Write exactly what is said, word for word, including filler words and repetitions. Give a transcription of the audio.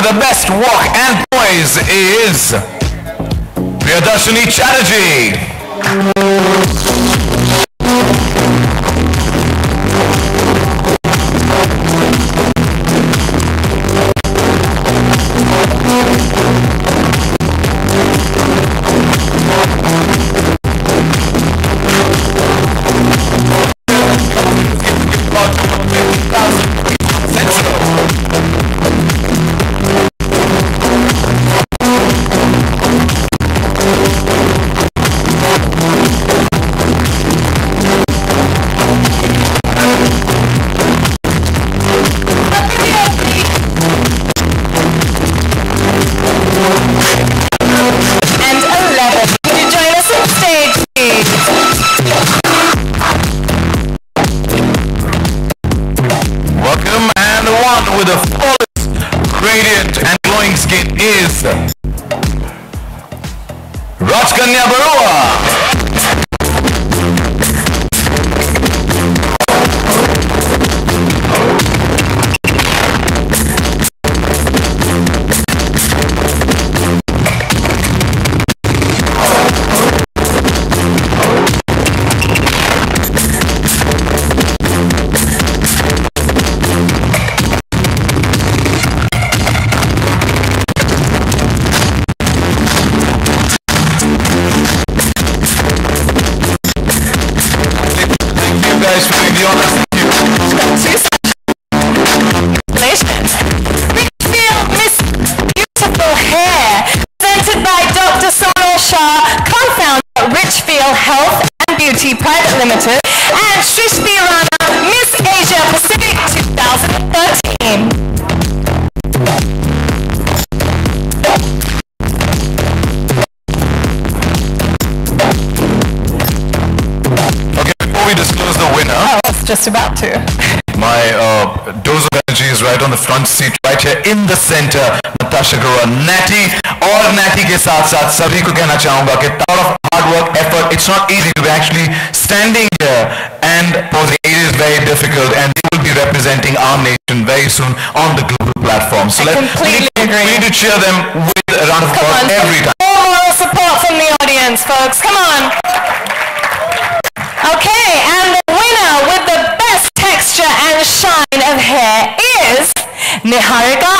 the best walk and poise is Priyadarshini Chatterjee. With a flawless, radiant and glowing skin is Rajkanya Barua. Health and Beauty Private Limited, and Shrishti Rana, Miss Asia Pacific twenty thirteen. Okay, before we disclose the winner, oh, I was just about to. My uh, dose of energy is right on the front seat, right here in the center. Natasha Garua, Natty, और Natty के साथ साथ सभी को कहना चाहूँगा कि a lot of hard work, effort. It's not easy to be actually standing here and posing. It is very difficult, and they will be representing our nation very soon on the global platform. So I let's completely we, agree. we need to cheer them with a round of applause every time. More moral support from the audience, folks. Come on. Okay, and the winner with the best texture and shine of hair is Niharika